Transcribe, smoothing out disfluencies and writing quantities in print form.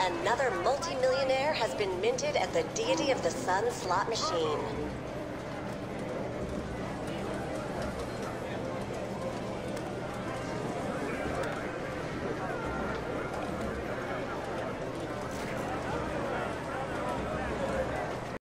Another multi-millionaire has been minted at the Deity of the Sun slot machine.